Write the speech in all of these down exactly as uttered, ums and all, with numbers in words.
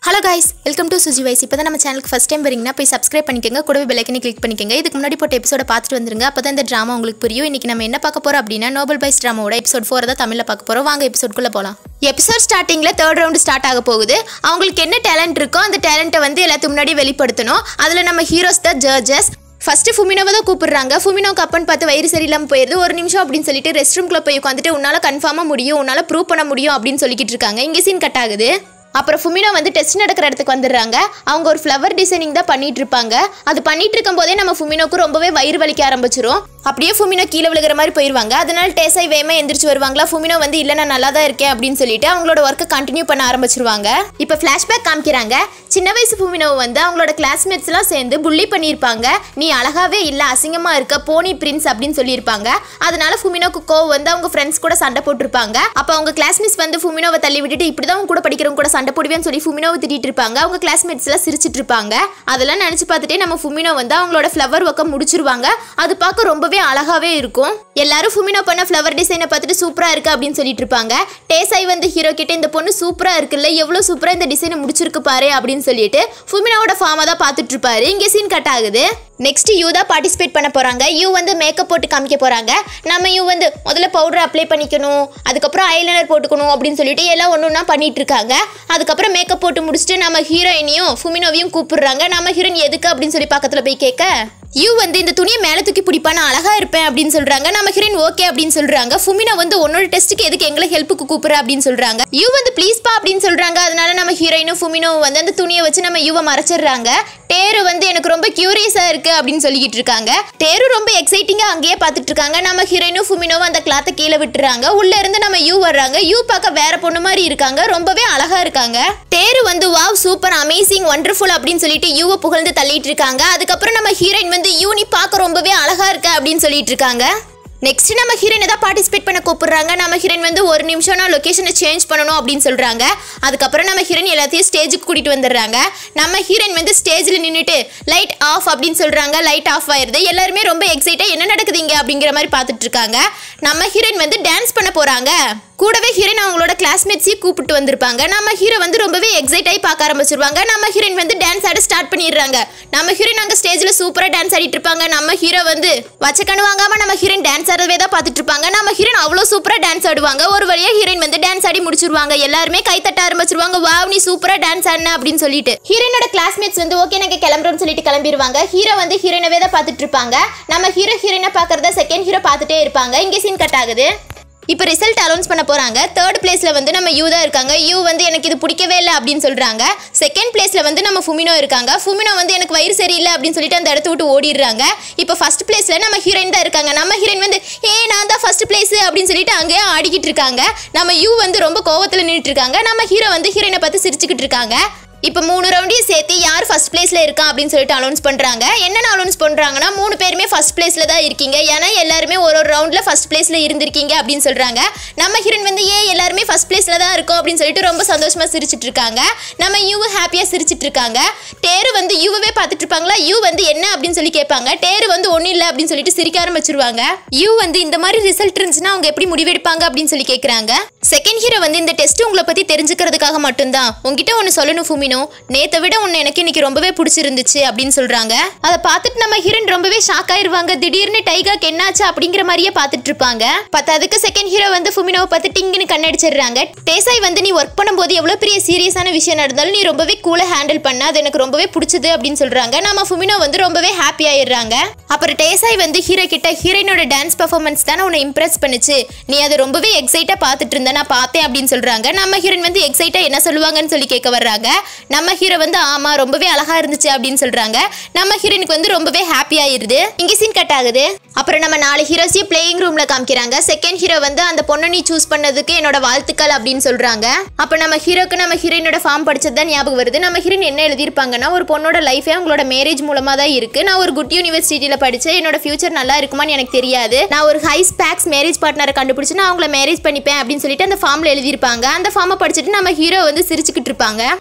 Hello guys, welcome to Suji Voice. இப்போ தான் நம்ம சேனலுக்கு ஃபர்ஸ்ட் டைம் வரீங்கன்னா போய் சப்ஸ்கிரைப் பண்ணிக்கங்க, கூடவே பெல் ஐகானை கிளிக் பண்ணிக்கங்க. இதுக்கு முன்னாடி போட்ட எபிசோட பார்த்துட்டு வந்துருங்க. அப்பதான் இந்த டிராமா உங்களுக்கு புரியும். இன்னைக்கு நம்ம என்ன பார்க்க போறோம் அப்படின்னா நோபல் பாய்ஸ் டிராமாவோட எபிசோட் நான்கு தான் தமிழ்ல பார்க்க போறோம். வாங்க எபிசோட்குள்ள போலாம். எபிசோட் ஸ்டார்டிங்ல தேர்ட் ரவுண்ட் ஸ்டார்ட் ஆக போகுது. அவங்களுக்கு என்ன டேலண்ட் இருக்கோ அந்த டேலண்ட்டை வந்து எல்லாத்துக்கு முன்னாடி வெளிப்படுத்தணும். அதுல நம்ம ஹீரோஸ் தான் ஜட்ஜஸ். ஃபர்ஸ்ட் ஃபுமினோவை தான் கூப்பிடுறாங்க. ஃபுமினோக்கு அப்பன்னு பார்த்து வயிறு சரியில்லாமல் போயிருது. ஒரு நிமிஷம் அப்படின்னு சொல்லிட்டு ரெஸ்ட் ரூம்குள்ள போய் உட்காந்துட்டு உன்னால கன்ஃபார்மா முடியும், உன்னால ப்ரூவ் பண்ண முடியும் அப்படின்னு சொல்லிக்கிட்டு இருக்காங்க. இங்கே சீன் கட் ஆகுது. அப்புறம் ஃபுமினோ வந்து டெஸ்ட் நடக்கிற இடத்துக்கு வந்துடுறாங்க. அவங்க ஒரு ஃப்ளவர் டிசைனிங் தான் பண்ணிட்டு இருப்பாங்க. அது பண்ணிட்டு இருக்கும் போதே நம்ம ஃபுமினோக்கு ரொம்பவே வயிறு வலிக்க ஆரம்பிச்சிரும். அப்படியே ஃபுமினோ கீழே விழுகிற மாதிரி போயிடுவாங்க. அதனால டேசாய் வேகமா எந்திரிச்சு வருவாங்களா. ஃபுமினோ வந்து இல்லை நான் நல்லா தான் இருக்கேன் அப்படின்னு சொல்லிட்டு அவங்களோட ஒர்க்கை கண்டினியூ பண்ண ஆரம்பிச்சிருவாங்க. இப்போ ஃபிளாஷ்பேக் காமிக்கிறாங்க. சின்ன வயசு ஃபுமினோ வந்து அவங்களோட கிளாஸ்மேட்ஸ் எல்லாம் சேர்ந்து புள்ளி பண்ணியிருப்பாங்க. நீ அழகாவே இல்லை, அசிங்கமா இருக்க, போனி பிரின்ஸ் அப்படின்னு சொல்லியிருப்பாங்க. அதனால ஃபுமினோக்கு கோவம் வந்து அவங்க ஃப்ரெண்ட்ஸ் கூட சண்டை போட்டிருப்பாங்க. அப்போ அவங்க கிளாஸ்மேட்ஸ் வந்து ஃபுமினோவை தள்ளி விட்டுட்டு இப்படிதான் அவங்க கூட படிக்கிறவங்க கூட சண்டை போடுவேன்னு சொல்லி ஃபுமினோவை திட்டிட்டு இருப்பாங்க. அவங்க கிளாஸ்மேட்ஸ் எல்லாம் சிரிச்சிட்டு இருப்பாங்க. அதெல்லாம் நினைச்சு பார்த்துட்டே நம்ம ஃபுமினோ வந்து அவங்களோட ஃப்ளவர் ஒர்க்கை முடிச்சிருவாங்க. அது பார்க்க ரொம்பவே அழகாவே இருக்கும். எல்லாரும் ஃபுமினோ பண்ண ஃப்ளவர் டிசைனை பார்த்துட்டு சூப்பரா இருக்கு அப்படின்னு சொல்லிட்டு இருப்பாங்க. டேசாய் வந்து ஹீரோ கிட்ட இந்த பொண்ணு சூப்பரா இருக்குல்ல, எவ்வளவு சூப்பரா இந்த டிசைனை முடிச்சிருக்கு பாரு அப்படின்னு சொல்லிட்டு ஃபுமினோட ஃபார்மா தான் பார்த்துட்டு இருப்பாரு. இங்கே சீன் கட் ஆகுது. நெக்ஸ்ட் யூ தான் பார்ட்டிசிபேட் பண்ண போறாங்க. யூ வந்து மேக்கப் போட்டு காமிக்க போறாங்க. நம்ம யூ வந்து முதல்ல பவுடர் அப்ளை பண்ணிக்கணும், அதுக்கப்புறம் ஐலைனர் போட்டுக்கணும் அப்படின்னு சொல்லிட்டு எல்லாம் ஒன்று ஒன்றா பண்ணிட்டு இருக்காங்க. அதுக்கப்புறம் மேக்கப் போட்டு முடிச்சுட்டு நம்ம ஹீரோயினையும் ஃபுமினோவையும் கூப்பிடுறாங்க. நம்ம ஹீரோயின் எதுக்கு அப்படின்னு சொல்லி பக்கத்தில் போய் கேட்க யூ வந்து இந்த துணியை மேலே தூக்கி பிடிப்பா, நான் அழகா இருப்பேன் அப்படின்னு சொல்றாங்க. நம்ம ஹீரோயின் ஓகே அப்படின்னு சொல்றாங்க. ஃபுமினோ வந்து உன்னோட டெஸ்ட்டுக்கு எதுக்கு எங்களை ஹெல்ப்புக்கு கூப்பிடுற அப்படின்னு சொல்றாங்க. யூ வந்து ப்ளீஸ் பா அப்படின்னு சொல்றாங்க. அதனால நம்ம ஹீரோயினும் ஃபுமினோ வந்து அந்த துணியை வச்சு நம்ம யூவை மறைச்சிடுறாங்க. டேரு வந்து எனக்கு ரொம்ப கியூரியஸா இருக்கு அப்படின்னு சொல்லிக்கிட்டு இருக்காங்க. டேரு ரொம்ப எக்ஸைட்டிங்கா அங்கேயே பார்த்துட்டு இருக்காங்க. நம்ம ஹீரோயினும் ஃபுமினோவும் அந்த கிளாத்தை கீழே விட்டுறாங்க. உள்ள இருந்து நம்ம யூ வர்றாங்க. யூ பார்க்க வேற பொண்ணு மாதிரி இருக்காங்க, ரொம்பவே அழகா இருக்காங்க. டேரு வந்து வாவ் சூப்பர் அமேசிங் ஒண்டர்ஃபுல் அப்படின்னு சொல்லிட்டு யூவை புகழ்ந்து தள்ளிட்டு இருக்காங்க. அதுக்கப்புறம் நம்ம ஹீரோயின் வந்து யூ நீ பார்க்க ரொம்பவே அழகா இருக்க அப்படின்னு சொல்லிட்டு இருக்காங்க. நெக்ஸ்ட் நம்ம ஹீரோயின் தான் பார்ட்டிசிபேட் பண்ண கூப்பிடுறாங்க. நம்ம ஹீரோயின் வந்து ஒரு நிமிஷம் நான் லொகேஷனை சேஞ்ச் பண்ணணும் அப்படின்னு சொல்றாங்க. அதுக்கப்புறம் நம்ம ஹீரோயின் எல்லாத்தையும் ஸ்டேஜுக்கு கூட்டிட்டு வந்துடுறாங்க. நம்ம ஹீரோயின் வந்து ஸ்டேஜில் நின்றுட்டு லைட் ஆஃப் அப்படின்னு சொல்றாங்க. லைட் ஆஃப் ஆயிருது. எல்லாருமே ரொம்ப எக்ஸைட்டா என்ன நடக்குதுங்க அப்படிங்கிற மாதிரி பார்த்துட்டு இருக்காங்க. நம்ம ஹீரோயின் வந்து டான்ஸ் பண்ண போறாங்க. கூடவே ஹீரோயின் அவங்களோட கிளாஸ்மேட்ஸையும் கூப்பிட்டு வந்திருப்பாங்க. நம்ம ஹீரோ வந்து ரொம்பவே எக்ஸைட் ஆகி பார்க்க ஆரம்பிச்சிருவாங்க. நம்ம ஹீரோயின் வந்து டான்ஸ் ஆட ஸ்டார்ட் பண்ணிடுறாங்க. நம்ம ஹீரோயின் அங்கே ஸ்டேஜில் சூப்பராக டான்ஸ் ஆடிட்டு இருப்பாங்க. நம்ம ஹீரோ வந்து வச்ச கண்ணு வாங்காம நம்ம ஹீரோயின் டான்ஸ் ஆடவே தான் பார்த்துட்டு இருப்பாங்க. நம்ம ஹீரோயின் அவ்வளோ சூப்பராக டான்ஸ் ஆடுவாங்க. ஒரு வழியாக ஹீரோயின் வந்து டான்ஸ் ஆடி முடிச்சிருவாங்க. எல்லாருமே கை தட்ட ஆரம்பிச்சிருவாங்க. வாவ் நீ சூப்பராக டான்ஸ் ஆடின அப்படின்னு சொல்லிட்டு ஹீரோயினோட கிளாஸ்மேட்ஸ் வந்து ஓகே நாங்கள் கிளம்புறோம்னு சொல்லிட்டு கிளம்பிடுவாங்க. ஹீரோ வந்து ஹீரோயினவே தான் பார்த்துட்டு இருப்பாங்க. நம்ம ஹீரோ ஹீரோயினை பார்க்கறத செகண்ட் ஹீரோ பார்த்துட்டே இருப்பாங்க. இங்கே சீன் கட் ஆகுது. இப்போ ரிசல்ட் அனௌன்ஸ் பண்ண போறாங்க. தேர்ட் பிளேஸ்ல வந்து நம்ம யூ தான் இருக்காங்க. யூ வந்து எனக்கு இது பிடிக்கவே இல்லை அப்படின்னு சொல்றாங்க. செகண்ட் பிளேஸ்ல வந்து நம்ம ஃபுமினோ இருக்காங்க. ஃபுமினோ வந்து எனக்கு வயிறு சரியில்லை அப்படின்னு சொல்லிட்டு அந்த இடத்த விட்டு ஓடிடுறாங்க. இப்போ ஃபர்ஸ்ட் பிளேஸ்ல நம்ம ஹீரோயின் தான் இருக்காங்க. நம்ம ஹீரோயின் வந்து ஏ நான் தான் ஃபர்ஸ்ட் பிளேஸ் அப்படின்னு சொல்லிட்டு அங்கேயே ஆடிக்கிட்டு இருக்காங்க. நம்ம யூ வந்து ரொம்ப கோவத்தில் நின்றுட்டு இருக்காங்க. நம்ம ஹீரோ வந்து ஹீரோயினை பார்த்து சிரிச்சுக்கிட்டு இருக்காங்க. இப்போ மூணு ரவுண்டையும் சேர்த்து யார் ஃபர்ஸ்ட் பிளேஸ்ல இருக்கா அப்படின்னு சொல்லிட்டு அனௌன்ஸ் பண்றாங்க. என்னென்ன அனௌன்ஸ் பண்றாங்கன்னா மூணு பேருமே ஃபர்ஸ்ட் பிளேஸ்ல தான் இருக்கீங்க, ஏன்னா எல்லாருமே ஒரு ஒரு ரவுண்ட்ல ஃபர்ஸ்ட் பிளேஸ்ல இருந்திருக்கீங்க அப்படின்னு சொல்றாங்க. நம்ம ஹீரோயின் வந்து ஏ எல்லாருமே ஃபர்ஸ்ட் பிளேஸ்ல தான் இருக்கோம் அப்படின்னு சொல்லிட்டு ரொம்ப சந்தோஷமா சிரிச்சிட்டு இருக்காங்க. நம்ம யூ ஹாப்பியா சிரிச்சிட்டு இருக்காங்க. டேரு வந்து யூவே பார்த்துட்டு இருப்பாங்களா. யூ வந்து என்ன அப்படின்னு சொல்லி கேட்பாங்க. டேரு வந்து ஒன்னும் இல்லை அப்படின்னு சொல்லிட்டு சிரிக்க ஆரம்பிச்சிருவாங்க. யூ வந்து இந்த மாதிரி ரிசல்ட் இருந்துச்சுன்னா அவங்க எப்படி முடிவெடுப்பாங்க அப்படின்னு சொல்லி கேட்கறாங்க. செகண்ட் ஹீரோ வந்து இந்த டெஸ்ட் உங்களை பத்தி தெரிஞ்சுக்கிறதுக்காக மட்டும்தான். உங்ககிட்ட ஒன்னு சொல்லணும் ஃபுமினோ, நேத்தை விட உன்னை எனக்கு இன்னைக்கு ரொம்பவே பிடிச்சிருந்துச்சு அப்படின்னு சொல்றாங்க. அதை பார்த்துட்டு நம்ம ஹீரோயின் ரொம்பவே ஷாக் ஆயிருவாங்க. திடீர்னு டைகாக்கு என்னாச்சு அப்படிங்கிற மாதிரியே பார்த்துட்டு இருப்பாங்க. பத்தாவதுக்கு செகண்ட் ஹீரோ வந்து ஃபுமினோவை பார்த்து டிங்குன்னு கண்ணடிச்சிடுறாங்க. டேசாய் வந்து நீ ஒர்க் பண்ணும்போது எவ்வளவு பெரிய சீரியஸான விஷயம் நடந்தாலும் நீ ரொம்பவே கூலா ஹேண்டில் பண்ண, அது எனக்கு ரொம்பவே பிடிச்சது அப்படின்னு சொல்றாங்க. நம்ம ஃபுமினோ வந்து ரொம்பவே ஹாப்பி ஆயிடுறாங்க. அப்புறம் டேசாய் வந்து ஹீரோ கிட்ட ஹீரோயினோட டான்ஸ் பெர்ஃபார்மன்ஸ் தானே உன்னை இம்ப்ரெஸ் பண்ணுச்சு, நீ அதை ரொம்பவே எக்ஸைட்டா பார்த்துட்டு இருந்த, நான் பார்த்தேன் அப்படின்னு சொல்றாங்க. நம்ம ஹீரோயின் வந்து எக்ஸைட்டா என்ன சொல்லுவாங்கன்னு சொல்லி கேட்க வர்றாங்க. நம்ம ஹீரோ வந்து ஆமா ரொம்பவே அழகா இருந்துச்சு அப்படின்னு சொல்றாங்க. நம்ம ஹீரோயினுக்கு வந்து ரொம்பவே ஹாப்பி ஆயிருது. இங்க சீன் கட் ஆகுது. அப்புறம் நம்ம நாலு ஹீரோஸையும் பிளேயிங் ரூம்ல காமிக்கிறாங்க. செகண்ட் ஹீரோ வந்து அந்த பொண்ணை நீ சூஸ் பண்ணதுக்கு என்னோட வாழ்த்துக்கள் அப்படின்னு சொல்றாங்க. அப்ப நம்ம ஹீரோக்கு நம்ம ஹீரோயினோட ஃபார்ம் படிச்சது தான் ஞாபகம் வருது. நம்ம ஹீரோயின் என்ன எழுதியிருப்பாங்கன்னா ஒரு பொண்ணோட லைஃபே அவங்களோட மேரேஜ் மூலமா தான் இருக்கு. நான் ஒரு குட் யூனிவர்சிட்டியில படிச்சு என்னோட ஃபியூச்சர் நல்லா இருக்குமான்னு எனக்கு தெரியாது. நான் ஒரு ஹை ஸ்பேக்ஸ் மேரேஜ் பார்ட்னரை கண்டுபிடிச்சு நான் அவங்கள மேரேஜ் பண்ணிப்பேன் அப்படின்னு சொல்லிட்டு அந்த ஃபார்ம்ல எழுதியிருப்பாங்க. அந்த ஃபார்மை படிச்சுட்டு நம்ம ஹீரோ வந்து சிரிச்சுக்கிட்டு இருப்பாங்க. அதை நினைச்சு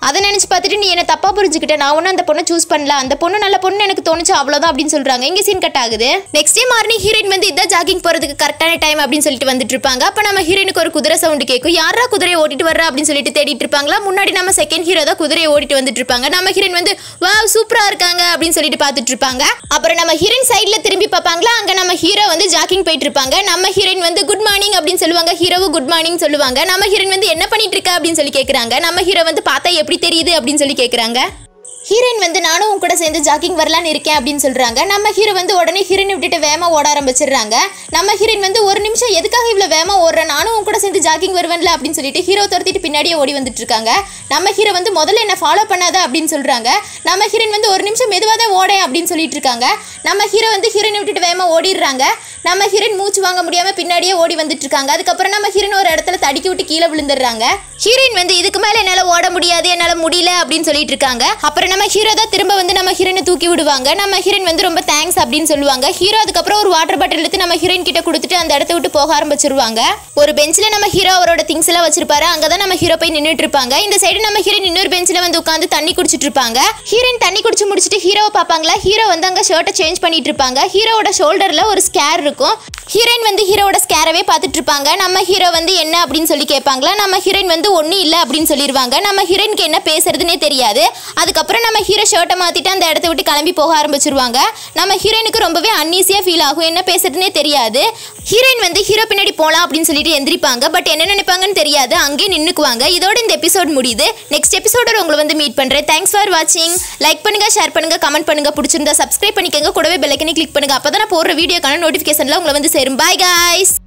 யோசிச்சு பார்த்துட்டு நீ என்ன தப்பா புரிஞ்சுக்கிட்ட, நான் ஒன்னும் அந்த பொண்ணை சூஸ் பண்ணல, அந்த பொண்ணு நல்ல பொண்ணு எனக்கு தோணுச்சு அவ்வளவுதான் அப்படின்னு சொல்றாங்க. இங்க சீன் கட் ஆகுது. நெக்ஸ்ட் டே மார்னிங் ஹீரோயின் வந்து இதான் ஜாகிங் போறதுக்கு கரெக்டான டைம் அப்படின்னு சொல்லிட்டு வந்துட்டு இருப்பாங்க. அப்ப நம்ம ஹீரோயினுக்கு ஒரு குதிரை சவுண்ட் கேட்கும். யாரா குதிரையை ஓட்டிட்டு வர்றா அப்படின்னு சொல்லிட்டு தேடிட்டு இருப்பாங்களா. முன்னாடி நம்ம செகண்ட் ஹீரோ தான் குதிரையை ஓட்டிட்டு வந்துட்டு இருப்பாங்க. நம்ம ஹீரோயின் வந்து வாவ் சூப்பரா இருக்காங்க அப்படின்னு சொல்லிட்டு பார்த்துட்டு இருப்பாங்க. அப்புறம் நம்ம ஹீரோயின் சைடுல திரும்பி பார்ப்பாங்களா. அங்க நம்ம ஹீரோ வந்து ஜாகிங் போயிட்டு இருப்பாங்க. நம்ம ஹீரோயின் வந்து குட் மார்னிங் அப்படின்னு சொல்லுவாங்க. ஹீரோவும் குட் மார்னிங் சொல்லுவாங்க. நம்ம ஹீரோயின் வந்து என்ன பண்ணிட்டு இருக்க அப்படின்னு சொல்லி கேக்குறாங்க. நம்ம ஹீரோ வந்து பார்த்தா எப்படி தெரியுது அப்படின்னு சொல்லி கேக்குறாங்க. ஹீரோயின் வந்து நானும் உன் கூட சேர்ந்து ஜாக்கிங் வரலான்னு இருக்கேன் அப்படின்னு சொல்றாங்க. நம்ம ஹீரோ வந்து உடனே ஹீரோயின் விட்டுட்டு வேகமா ஓட ஆரம்பிச்சிடுறாங்க. நம்ம ஹீரோயின் வந்து ஒரு நிமிஷம் எதுக்காக இவ்வளவு வேகமா ஓடுற, நானும் உன் கூட சேர்ந்து ஜாக்கிங் வருவேன்ல அப்படின்னு சொல்லிட்டு ஹீரோ துரத்திட்டு பின்னாடியே ஓடி வந்துட்டு இருக்காங்க. நம்ம ஹீரோ வந்து முதல்ல என்ன ஃபாலோ பண்ணாத அப்படின்னு சொல்றாங்க. நம்ம ஹீரோயின் வந்து ஒரு நிமிஷம் மெதுவாக தான் ஓட அப்படின்னு சொல்லிட்டு இருக்காங்க. நம்ம ஹீரோ வந்து ஹீரோயின் விட்டுட்டு வேகமா ஓடிடுறாங்க. நம்ம ஹீரோயின் மூச்சு வாங்க முடியாம பின்னாடியே ஓடி வந்துட்டு இருக்காங்க. அதுக்கப்புறம் நம்ம ஹீரோயின் ஒரு இடத்துல தடுக்கி விட்டு கீழே விழுந்துடுறாங்க. ஹீரோயின் வந்து இதுக்கு மேல என்னால ஓட முடியாது, என்னால முடியல அப்படின்னு சொல்லிட்டு இருக்காங்க. அப்புறம் நம்ம ஹீரோ தான் திரும்ப வந்து நம்ம ஹீரோயினை தூக்கி விடுவாங்க. நம்ம ஹீரோயின் வந்து ரொம்ப தேங்க்ஸ் அப்படின்னு சொல்லுவாங்க. ஹீரோ அதுக்கப்புறம் ஒரு வாட்டர் பாட்டில் எடுத்து நம்ம ஹீரோயின் கிட்ட கொடுத்துட்டு அந்த இடத்த விட்டு போக ஆரம்பிச்சிருவாங்க. ஒரு பெஞ்சில் நம்ம ஹீரோ அவரோட திங்ஸ் எல்லாம் வச்சிருப்பாரு. அங்கதான் நம்ம ஹீரோ போய் நின்றுட்டு இருப்பாங்க. இந்த சைடு நம்ம ஹீரோயின் இன்னொரு பெஞ்சில் வந்து உட்காந்து தண்ணி குடிச்சிட்டு இருப்பாங்க. ஹீரோயின் தண்ணி குடிச்சு முடிச்சுட்டு ஹீரோவை பார்ப்பாங்களா. ஹீரோ வந்து அங்க ஷர்ட்டை சேஞ்ச் பண்ணிட்டு இருப்பாங்க. ஹீரோவோட ஷோல்டர்ல ஒரு ஸ்கேர் இருக்கும். ஹீரோயின் வந்து ஹீரோவோட ஸ்கேரவே பார்த்துட்டு இருப்பாங்க. நம்ம ஹீரோ வந்து என்ன அப்படின்னு சொல்லி கேட்பாங்களா. நம்ம ஹீரோயின் வந்து ஒன்னும் இல்லை அப்படின்னு சொல்லிடுவாங்க. நம்ம ஹீரோயினுக்கு என்ன பேசுறதுன்னே தெரியாது. அதுக்கப்புறம் நம்ம ஹீரோ ஷர்ட்டை மாத்திட்டு அந்த இடத்த விட்டு கிளம்பி போக ஆரம்பிச்சிருவாங்க. நம்ம ஹீரோயினுக்கு ரொம்பவே அன்ஈஸியா ஃபீல் ஆகும். என்ன பேசுறதுன்னே தெரியாது. ஹீரோயின் வந்து ஹீரோ பின்னாடி போலாம் அப்படின்னு சொல்லிட்டு எந்திரிப்பாங்க. பட் என்ன நினைப்பாங்கன்னு தெரியாது. அங்கேயே நின்னுக்குவாங்க. இதோட இந்த எபிசோட் முடியுது. நெக்ஸ்ட் எபிசோட உங்களை வந்து மீட் பண்றேன். தேங்க்ஸ் ஃபார் வாட்சிங். லைக் பண்ணுங்க, ஷேர் பண்ணுங்க, கமெண்ட் பண்ணுங்க. பிடிச்சிருந்தா சப்ஸ்கிரைப் பண்ணிக்கோங்க. கூடவே பெல் ஐகானை கிளிக் பண்ணுங்க. அப்பதான் நான் போடுற வீடியோக்கான நோட்டிஃபிகேஷன்ல உங்களை வந்து சேரும். Bye guys.